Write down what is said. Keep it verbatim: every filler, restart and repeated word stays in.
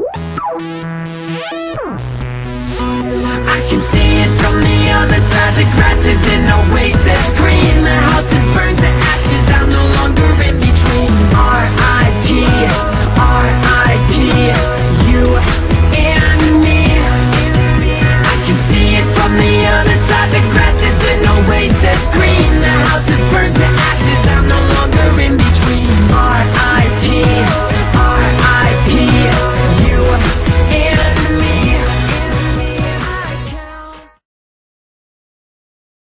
I can see it from the other side. The grass isn't always as green. The house is